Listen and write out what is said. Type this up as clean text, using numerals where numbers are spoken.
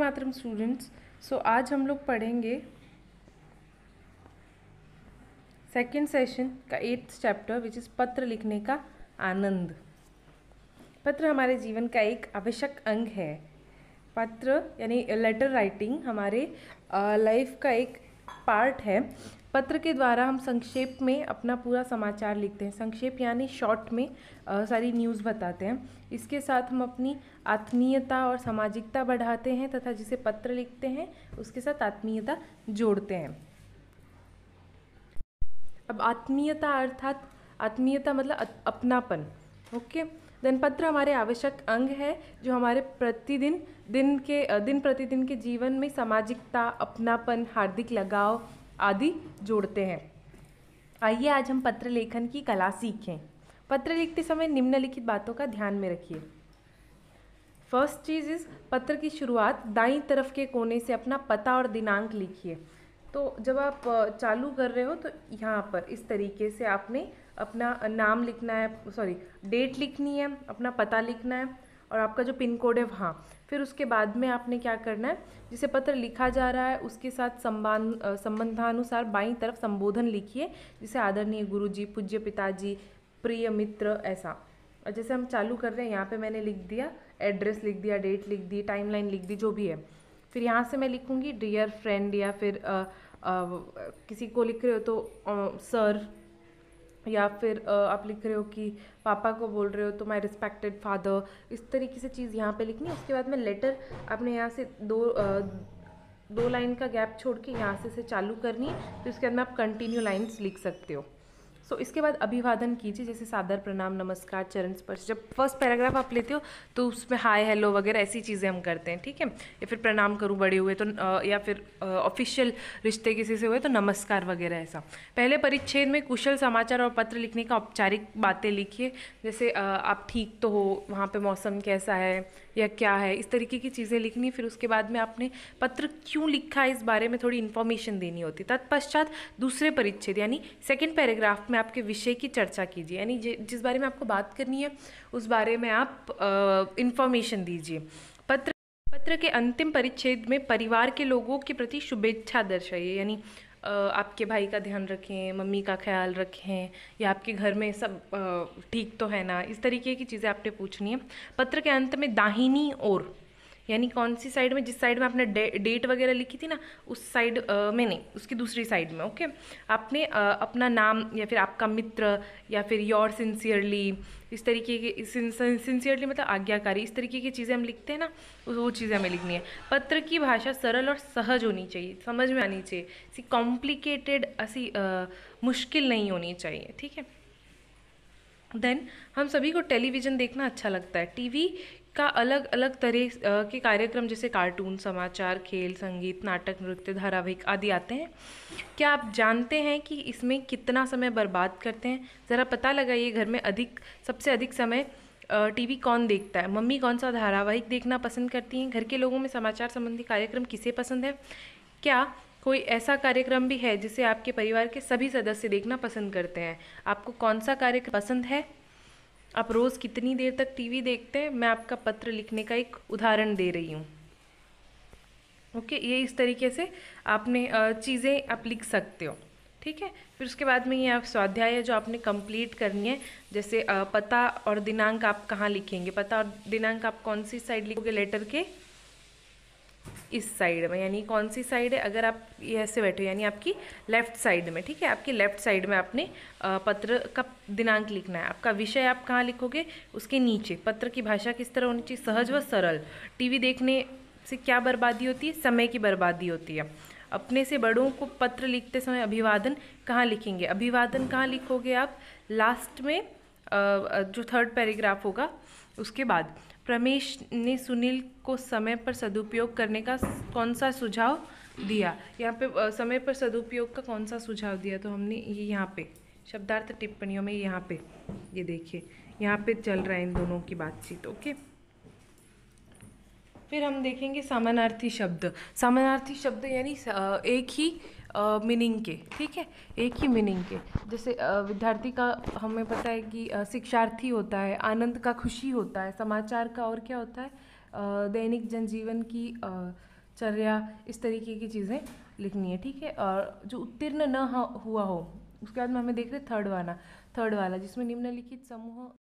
मातरम students. सो आज हम लोग पढ़ेंगे सेकेंड सेशन का 8th चैप्टर विच इज़ पत्र लिखने का आनंद। पत्र हमारे जीवन का एक आवश्यक अंग है। पत्र यानी लेटर राइटिंग हमारे लाइफ का एक पार्ट है। पत्र के द्वारा हम संक्षेप में अपना पूरा समाचार लिखते हैं। संक्षेप यानी शॉर्ट में सारी न्यूज़ बताते हैं। इसके साथ हम अपनी आत्मीयता और सामाजिकता बढ़ाते हैं तथा जिसे पत्र लिखते हैं उसके साथ आत्मीयता जोड़ते हैं। अब आत्मीयता अर्थात आत्मीयता मतलब अपनापन। ओके, देन पत्र हमारे आवश्यक अंग है जो हमारे दिन प्रतिदिन के जीवन में सामाजिकता, अपनापन, हार्दिक लगाव आदि जोड़ते हैं। आइए आज हम पत्र लेखन की कला सीखें। पत्र लिखते समय निम्नलिखित बातों का ध्यान में रखिए। फर्स्ट चीज़ इज़ पत्र की शुरुआत दाईं तरफ के कोने से अपना पता और दिनांक लिखिए। तो जब आप चालू कर रहे हो तो यहाँ पर इस तरीके से आपने अपना नाम लिखना है, डेट लिखनी है, अपना पता लिखना है और आपका जो पिन कोड है वहाँ। फिर उसके बाद में आपने क्या करना है, जिसे पत्र लिखा जा रहा है उसके साथ संबंधानुसार बाईं तरफ संबोधन लिखिए, जिसे आदरणीय गुरुजी, पूज्य पिताजी, प्रिय मित्र, ऐसा। और जैसे हम चालू कर रहे हैं यहाँ पे मैंने लिख दिया, एड्रेस लिख दिया, डेट लिख दी, टाइमलाइन लिख दी, जो भी है। फिर यहाँ से मैं लिखूँगी डियर फ्रेंड, या फिर किसी को लिख रहे हो तो सर, या फिर आप लिख रहे हो कि पापा को बोल रहे हो तो माय रिस्पेक्टेड फादर। इस तरीके से चीज़ यहाँ पे लिखनी है। उसके बाद में लेटर आपने यहाँ से दो लाइन का गैप छोड़ के यहाँ से चालू करनी है। फिर उसके बाद में आप कंटिन्यू लाइन्स लिख सकते हो। सो इसके बाद अभिवादन कीजिए, जैसे सादर प्रणाम, नमस्कार, चरण स्पर्श। जब फर्स्ट पैराग्राफ आप लेते हो तो उसमें हाय, हेलो वगैरह ऐसी चीज़ें हम करते हैं, ठीक है। या फिर प्रणाम करूँ बड़े हुए तो या फिर ऑफिशियल रिश्ते किसी से हुए तो नमस्कार वगैरह, ऐसा। पहले परिच्छेद में कुशल समाचार और पत्र लिखने का औपचारिक बातें लिखिए, जैसे आप ठीक तो हो, वहाँ पे मौसम कैसा है या क्या है, इस तरीके की चीज़ें लिखनी। फिर उसके बाद में आपने पत्र क्यों लिखा है इस बारे में थोड़ी इन्फॉर्मेशन देनी होती। तत्पश्चात दूसरे परिच्छेद यानी सेकेंड पैराग्राफ में आपके विषय की चर्चा कीजिए, यानी जिस बारे में आपको बात करनी है उस बारे में आप इन्फॉर्मेशन दीजिए। पत्र के अंतिम परिच्छेद में परिवार के लोगों के प्रति शुभेच्छा दर्शाइए, यानी आपके भाई का ध्यान रखें, मम्मी का ख्याल रखें, या आपके घर में सब ठीक तो है ना, इस तरीके की चीज़ें आपने पूछनी है। पत्र के अंत में दाहिनी ओर यानी कौन सी साइड में, जिस साइड में आपने डेट वगैरह लिखी थी ना उस साइड में नहीं, उसकी दूसरी साइड में, ओके। आपने अपना नाम या फिर आपका मित्र या फिर योर सिंसियरली, इस तरीके के, सिंसियरली मतलब आज्ञाकारी, इस तरीके की चीज़ें हम लिखते हैं ना, वो चीज़ें हमें लिखनी है। पत्र की भाषा सरल और सहज होनी चाहिए, समझ में आनी चाहिए, ऐसी कॉम्प्लिकेटेड, ऐसी मुश्किल नहीं होनी चाहिए, ठीक है। देन हम सभी को टेलीविज़न देखना अच्छा लगता है। टीवी का अलग अलग तरह के कार्यक्रम जैसे कार्टून, समाचार, खेल, संगीत, नाटक, नृत्य, धारावाहिक आदि आते हैं। क्या आप जानते हैं कि इसमें कितना समय बर्बाद करते हैं? ज़रा पता लगाइए, घर में सबसे अधिक समय टीवी कौन देखता है? मम्मी कौन सा धारावाहिक देखना पसंद करती हैं? घर के लोगों में समाचार संबंधी कार्यक्रम किसे पसंद है? क्या कोई ऐसा कार्यक्रम भी है जिसे आपके परिवार के सभी सदस्य देखना पसंद करते हैं? आपको कौन सा कार्यक्रम पसंद है? आप रोज़ कितनी देर तक टीवी देखते हैं? मैं आपका पत्र लिखने का एक उदाहरण दे रही हूँ, ओके। ये इस तरीके से आपने चीज़ें आप लिख सकते हो, ठीक है। फिर उसके बाद में ये आप स्वाध्याय है जो आपने कंप्लीट करनी है, जैसे पता और दिनांक आप कहाँ लिखेंगे। पता और दिनांक आप कौन सी साइड लिखोगे लेटर के? इस साइड में, यानी कौन सी साइड है? अगर आप ये ऐसे बैठे हो यानी आपकी लेफ्ट साइड में, ठीक है। आपकी लेफ्ट साइड में आपने पत्र का दिनांक लिखना है। आपका विषय आप कहाँ लिखोगे? उसके नीचे। पत्र की भाषा किस तरह होनी चाहिए? सहज व सरल। टीवी देखने से क्या बर्बादी होती है? समय की बर्बादी होती है। अपने से बड़ों को पत्र लिखते समय अभिवादन कहाँ लिखेंगे? अभिवादन कहाँ लिखोगे आप? लास्ट में जो थर्ड पैराग्राफ होगा उसके बाद। रमेश ने सुनील को समय पर सदुपयोग करने का कौन सा सुझाव दिया? यहाँ पे समय पर सदुपयोग का कौन सा सुझाव दिया? तो हमने ये यहाँ पे शब्दार्थ टिप्पणियों में यहाँ पे ये देखिए, यहाँ पे चल रहा है इन दोनों की बातचीत, ओके। फिर हम देखेंगे समानार्थी शब्द। समानार्थी शब्द यानी एक ही मीनिंग के, ठीक है, एक ही मीनिंग के। जैसे विद्यार्थी का हमें पता है कि शिक्षार्थी होता है, आनंद का खुशी होता है, समाचार का और क्या होता है? दैनिक जनजीवन की चर्या, इस तरीके की चीज़ें लिखनी है, ठीक है। और जो उत्तीर्ण न हुआ हो, उसके बाद में हमें देख रहे थर्ड वाला जिसमें निम्नलिखित समूह